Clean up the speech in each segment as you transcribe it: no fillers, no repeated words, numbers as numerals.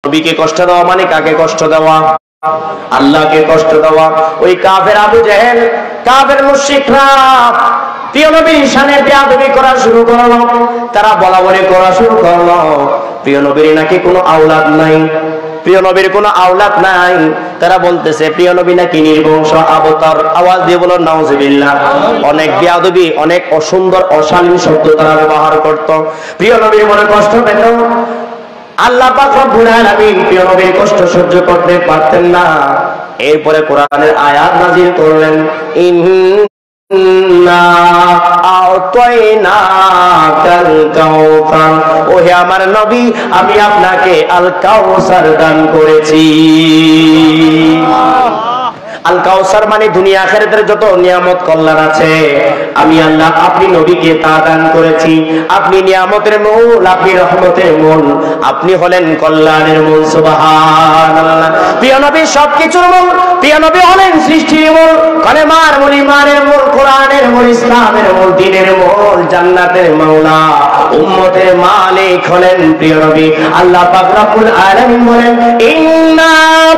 নবীকে কষ্ট দেওয়া মানে কাকে কষ্ট দেওয়া? আল্লাহকে কষ্ট দেওয়া। ওই কাফের আবু জেহেল, কাফের মুশরিকরা প্রিয় নবীর শানে বেয়াদবি করা শুরু করলো। তারা বলাবলি করা শুরু করলো প্রিয় নবীর নাকি কোনো আওলাদ নাই, প্রিয় নবীর কোনো আওলাদ নাই। তারা বলতেছে প্রিয় নবী নাকি নির্বংশ আবতার। আওয়াজ দিয়ে বলো নাউজুবিল্লাহ। অনেক বেয়াদবি, অনেক অসুন্দর অশালীন শব্দ তারা ব্যবহার করত। প্রিয় নবীর মনে কষ্ট পেত। আল্লাহ পাক রব্বুল আলামিন প্রিয় নবীর কষ্ট সহ্য করতে পারতেন না। এরপরে কোরআনের আয়াত নাযিল করলেন, ইন্না আ'তাইনাকাল কাউসার, ওহে আমার নবী আমি আপনাকে আল কাউসার দান করেছি। আল কাউসার মানে দুনিয়া আখিরাতের যত নিয়ামত কল্যাণ আছে আমি আল্লাহ আপনি নবীকে তা দান করেছি। আপনি নিয়ামতের মূল, আপনি রহমতের মূল, আপনি হলেন কল্যাণের মূল। সুবহানাল্লাহ। প্রিয় নবী সবকিছুর মূল, প্রিয় নবী হলেন সৃষ্টির মূল, কলেমার মূল, ঈমানের মূল, কোরআনের মূল, ইসলামের মূল, দ্বীনের মূল, জান্নাতের মাওলা, উম্মতের মালিক হলেন প্রিয় নবী। আল্লাহ পাক রব্বুল আলামিন বলেন, ইন্না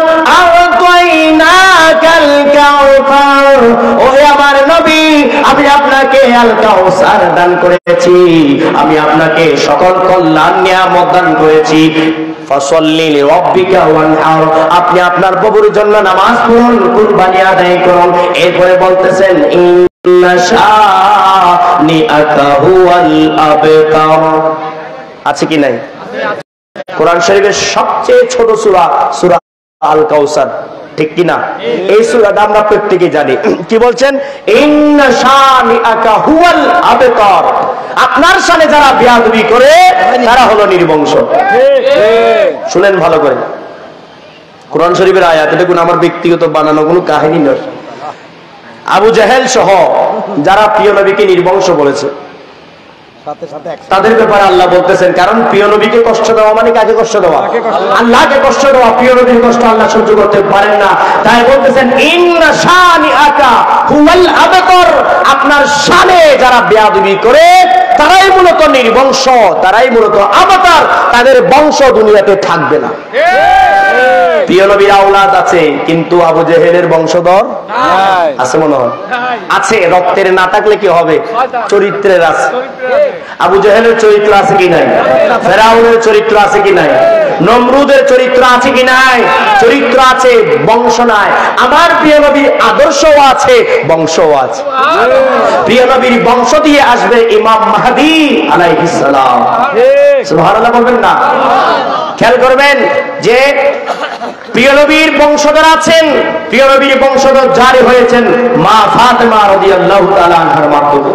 আ'তাইনাকাল কাউসার, ওহে আমার নবী আমি আপনাকে আল কাউসার দান করেছি, আমি আপনাকে সকল কল্যাণ নিয়ামত দান করেছি। ফাসাল্লি লিরাব্বিকা ওয়ানহার, আপনি আপনার প্রভুর জন্য নামাজ পড়ুন, কুরবানি আদায় করুন। এরপরে বলতেছেন ইন্না শানিআকা হুয়াল আবতার। আছে কি নাই? কোরআন শরীফের সবচেয়ে ছোট সূরা সূরা আল কাউসার, ঠিক কি না? এই সূরাটা আমরা প্রত্যেকে জানি। কি বলছেন? ইন্না শানিআকা হুয়াল আবতার, আপনার সামনে যারা বেয়াদবি করে তারা হলো নির্বংশ। শুনেন ভালো করে, কোরআন শরীফের আয়াত, এটা কোনো আমার ব্যক্তিগত বানানো কোনো কাহিনী নয়। আবু জেহেল সহ যারা প্রিয় নবীকে নির্বংশ বলেছে তাদের ব্যাপারে আল্লাহ বলতেছেন, কারণ প্রিয় নবীকে কষ্ট দেওয়া মানে কাকে কষ্ট দেওয়া? আল্লাহকে কষ্ট দেওয়া। প্রিয় নবীর কষ্ট আল্লাহ সহ্য করতে পারেন না, তাই বলতেছেন ইন্না শানিআকা হুয়াল আবতার, আপনার শানে যারা বেয়াদবি করে তারাই মূলত নির্বংশ, তারাই মূলত আবতার, তাদের বংশ দুনিয়াতে থাকবে না। প্রিয় নবীর আওলাদ আছে কিন্তু আবু জেহেলের বংশধর আছে মনে হয়? আছে। রক্তের না থাকলে কি হবে? চরিত্রের আছে। আবু জেহেলের চরিত্র আছে কি নাই? ফেরাউনের চরিত্র আছে কি নাই? নমরুদের চরিত্র আছে কি নাই? চরিত্র আছে, বংশ নাই। আমার প্রিয় নবীর আদর্শও আছে, বংশও আছে। প্রিয় নবীর বংশ দিয়ে আসবে ইমাম মাহদী আলাইহিস সালাম। সুবহানাল্লাহ বলবেন না? খেয়াল করবেন যে প্রিয় নবীর বংশধর আছেন, প্রিয় নবীর বংশধর জারি হয়েছেন মা ফাতেমা রাদিয়াল্লাহু তাআলা আনহার মাধ্যমে।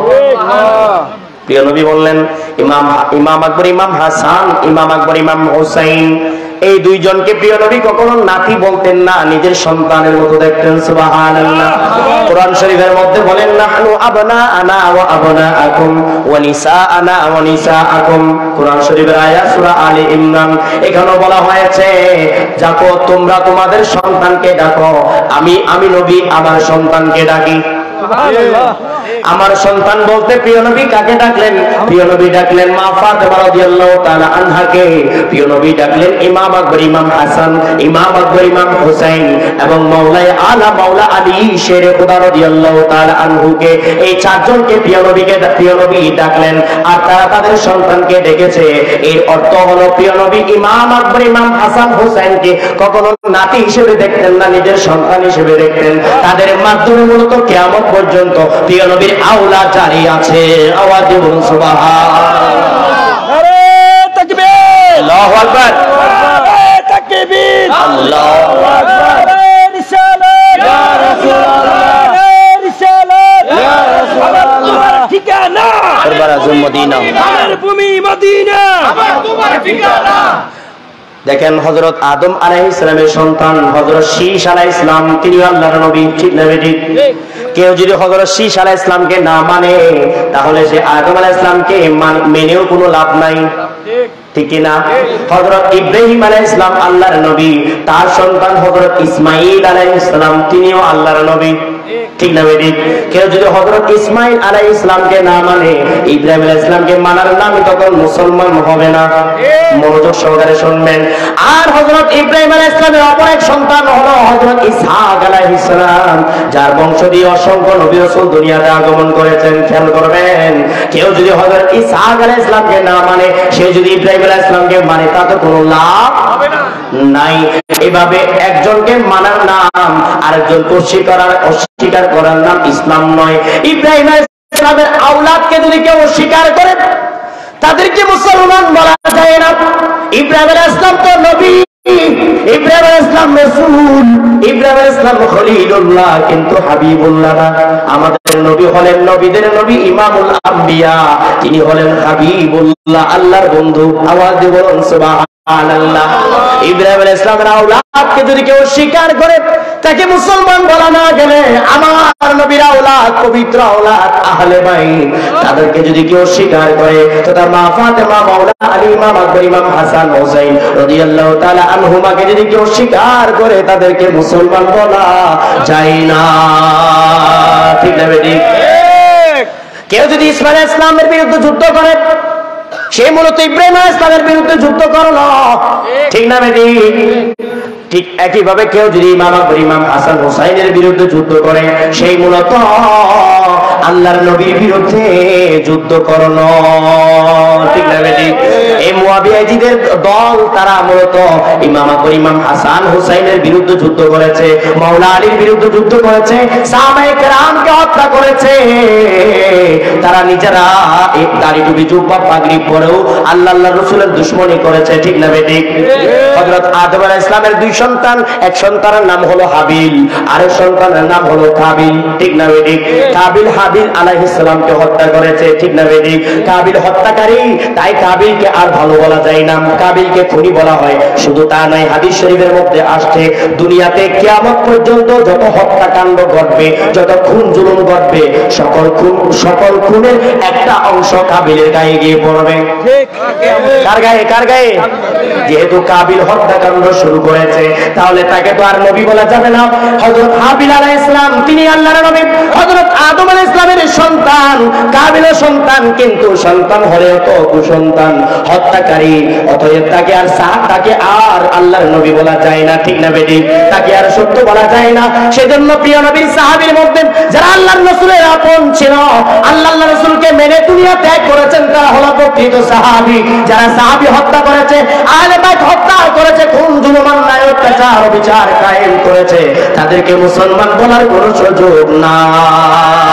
প্রিয় নবী বললেন ইমাম আকবর, ইমাম হাসান, ইমাম আকবর, ইমাম হুসাইন, এই দুইজনকে প্রিয় নবী কখনো নাতি বলতেন না, নিজের সন্তানের মতো দেখতেন। সুবহানাল্লাহ। কোরআন শরীফের মধ্যে বলেন নাহনু আবনাআনা ওয়া আবনাআকুম ওয়া নিসাআনা ওয়া নিসাআকুম। কোরআন শরীফের আয়াত সূরা আলে ইমরান। এখানে বলা হয়েছে যাকো তোমরা তোমাদের সন্তানকে ডাকো, আমি নবী আমার সন্তানকে ডাকি। সুবহানাল্লাহ। আমার সন্তান বলতে প্রিয় নবী কাকে ডাকলেন? প্রিয় নবী ডাকলেন মা ফাতেমা রাদিয়াল্লাহু তাআলা আনহাকে। প্রিয় নবী ডাকলেন ইমাম আকবর, ইমাম হাসান, ইমাম আকবর, ইমাম হুসাইন এবং মাওলায়ে আলা মাওলা আলী শেরে খুদা রাদিয়াল্লাহু তাআলা আনহুকে। এই চারজনকে প্রিয় নবী ডাকলেন আর তারা তাদের সন্তানকে ডেকেছে। এর অর্থ হলো প্রিয় নবী ইমাম আকবর, ইমাম হাসান, হুসাইনকে কখনো নাতি হিসেবে দেখতেন না, নিজের সন্তান হিসেবে দেখতেন। তাদের মাধ্যমে মূলত কিয়ামত পর্যন্ত প্রিয় নবীর আওলাদ জারি আছে। আওয়াজ দিয়ে বলুন সুবহানাল্লাহ। নারে তাকবীর, আল্লাহু আকবার, নারে তাকবীর, আল্লাহু আকবার, রিসালাত ইয়া রাসূলুল্লাহ, রিসালাত ইয়া রাসূলুল্লাহ, ঠিকানা দরবার আজম মদিনা, আমার ভূমি মদিনা, আমার তোমার ঠিকানা। দেখেন হযরত আদম আলাইহিস সালামের সন্তান হযরত শীশ আলাইহিস সালাম, তিনি আল্লাহর নবী, ঠিক না ঠিক? কেউ যদি হযরত শীশ আলাইহিস সালামকে না মানে তাহলে সে আদম আলাইহিস সালামকে মেনেও কোনো লাভ নাই, ঠিক কি না? হযরত ইব্রাহিম আলাইহিস সালাম আল্লাহর নবী, তার সন্তান হযরত ইসমাঈল আলাইহিস সালাম, তিনিও আল্লাহর নবী। ঠিক না বেঠিক? কেউ যদি হযরত ইসমাইল আলাইহিস ইসলামকে না মানে, ইব্রাহিম আলাইহিস ইসলামকে মানার নামই তখন মুসলমান হবে না। মনোযোগ সহকারে শুনবেন। আর হযরত ইব্রাহিম আলাইহিস ইসলামের অপর এক সন্তান হলো হযরত ইসহাক আলাইহিস সালাম, যার বংশ দিয়ে অসংখ্য নবী রাসূল দুনিয়াতে আগমন করেছেন। খেয়াল করবেন, কেউ যদি হযরত ইসহাক আলাইহিস ইসলামকে না মানে, সে যদি ইব্রাহিম আলাইহিস ইসলামকে মানে, তাতে কোনো লাভ হবে না, নাই। এভাবে একজনকে মানার নাম আরেকজনকে অস্বীকার করার নাম ইসলাম নয়। ইব্রাহিম আলাইহিস সালামের আওলাদকে যদি কেউ অস্বীকার করে, তাদেরকে মুসলমান বলা যায় না। ইব্রাহিম আলাইহিস সালাম তো নবী, ইব্রাহিম আলাইহিস সালাম রাসূল, ইব্রাহিম আলাইহিস সালাম খলিলুল্লাহ, কিন্তু হাবিবুল্লাহ না। আমাদের নবী হলেন নবীদের নবী, ইমামুল আম্বিয়া, তিনি হলেন হাবিবুল্লাহ, আল্লাহর বন্ধু। আওয়াজ দিয়ে বলুন সুবহানাল্লাহ। ইব্রাহিম আলাইহিস সালামের আওলাদকে যদি কেউ স্বীকার করে, তাকে মুসলমান বলা না গেলে, আমার নবীর আওলাদ, পবিত্র আওলাদ, আহলে বাইত, তাদেরকে যদি কেউ স্বীকার করে, তো তার মা ফাতেমা, মাওলা আলী, ইমাম আকবর, ইমাম হাসান, হুসাইন রাদিয়াল্লাহু তাআলা আনহুমাকে যদি কেউ স্বীকার করে, তাদেরকে মুসলমান বলা যায় না। ঠিক না বেঠিক? কেউ যদি ইসমাইল আলাইহিস সালামের বিরুদ্ধে যুদ্ধ করে, সে মূলত ইব্রাহিম আলাইহিস সালামের বিরুদ্ধে যুদ্ধ করলো। ঠিক না বেঠিক? ঠিক একইভাবে কেউ যদি ইমাম আকবর, ইমাম হাসান, হুসাইনের বিরুদ্ধে যুদ্ধ করে, সেই মূলত আল্লাহর নবীর বিরুদ্ধে যুদ্ধ করলো। ঠিক না বেঠিক? এই মুয়াবিয়াজিদের দল, তারা মূলত ইমাম আকবর, ইমাম হাসান, হুসাইনের বিরুদ্ধে যুদ্ধ করেছে, মাওলা আলীর বিরুদ্ধে যুদ্ধ করেছে, সাহাবায়ে কেরামকে হত্যা করেছে। তারা নিজেরা এক দাড়ি টুপি জুব্বা পাগড়ি পরেও আল্লাহর রাসূলের দুশমনী করেছে। ঠিক না বেঠিক? হযরত আদম আলাইহিস সালামের দুই সন্তান, এক সন্তানের নাম হলো হাবিল, আরেক সন্তানের নাম হলো কাবিল। ঠিক না বেঠিক? কাবিল হাবিল আলাইহিস সালামকে হত্যা করেছে। ঠিক না বেঠিক? কাবিল হত্যাকারী, তাই কাবিলকে আর ভালো বলা যায় না, কাবিলকে খুনি বলা হয়। শুধু তা নয়, হাদিস শরীফের মধ্যে আসছে, দুনিয়াতে কিয়ামত পর্যন্ত যত হত্যাকাণ্ড ঘটবে, যত খুন জুলুম ঘটবে, সকল খুনের একটা অংশ কাবিলের গায়ে গিয়ে পড়বে। কার গায়ে? কার গায়ে? যেহেতু কাবিল হত্যাকাণ্ড শুরু করেছে, তাহলে তাকে তো আর নবী বলা যাবে না। হযরত হাবিল আলাইহিস সালাম, তিনি আল্লাহর নবী, হযরত আদম আলাইহিস সালামের সন্তান, কাবিলের সন্তান, কিন্তু সন্তান হলেও তো কুসন্তান, হত্যাকারী। অতএব তাকে আর আল্লাহর নবী বলা যায় না। ঠিক না বেঠিক? তাকে আর সত্য বলা যায় না। সেজন্য প্রিয় নবীর সাহাবীর মধ্যে যারা আল্লাহর রাসূলের আপন ছিল, আল্লাহর রাসূলকে মেনে দুনিয়া ত্যাগ করেছেন, তারা হলো প্রকৃত সাহাবী। যারা সাহাবী হত্যা করেছে, আহলে বাইত হত্যা করেছে, খুন জুলুম অন্যায় অত্যাচার বিচার কায়েম করেছে, তাদেরকে মুসলমান বলার কোনো সুযোগ নাই।